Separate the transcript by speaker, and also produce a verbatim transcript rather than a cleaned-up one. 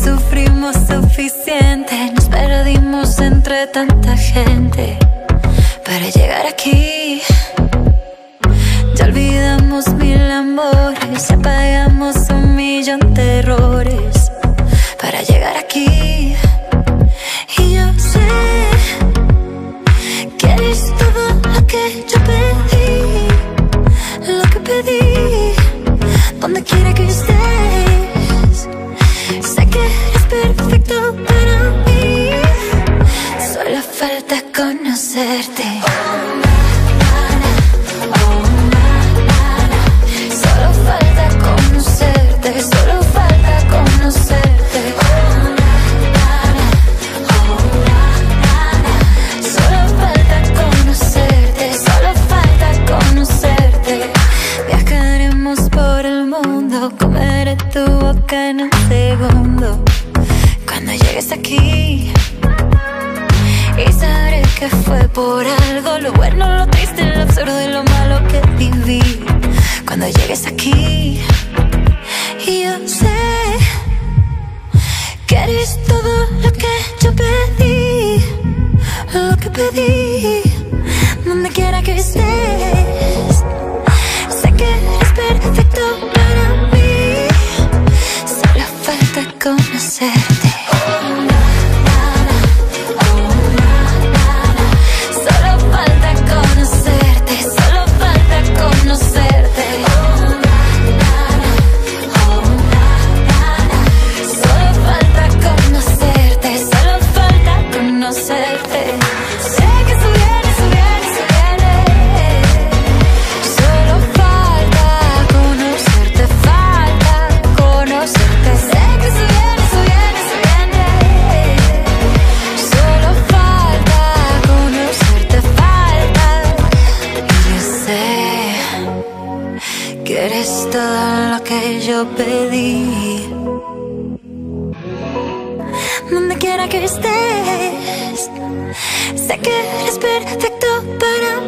Speaker 1: sufrimos suficiente, nos perdimos entre tanta gente para llegar aquí. Ya olvidamos mil amores, apagamos un millón de errores para llegar aquí. Y yo sé que eres todo lo que yo pedí, lo que pedí, donde quiera que estés. Sé que eres perfecto para mí, solo falta conocerte. Solo falta conocerte, solo falta conocerte. Solo falta conocerte, solo falta conocerte. Viajaremos por el mundo, comeré tu boca en un segundo cuando llegues aquí. Y sabré que fue por algo, lo bueno, lo triste, lo absurdo y lo malo que viví cuando llegues aquí. Y yo sé que eres todo lo que yo pedí, lo que pedí, donde quiera que estés. Sé que eres perfecto para mí, solo falta conocerte. Solo falta conocerte, solo falta conocerte. Solo falta conocerte, solo falta conocerte. Sé que eso viene, eso viene, eso viene. Solo falta conocerte, falta conocerte. Sé que eso viene, eso viene, eso viene. Solo falta conocerte, falta. Y yo sé que eres todo lo que yo pedí, donde quiera que estés. Sé que eres perfecto para mí,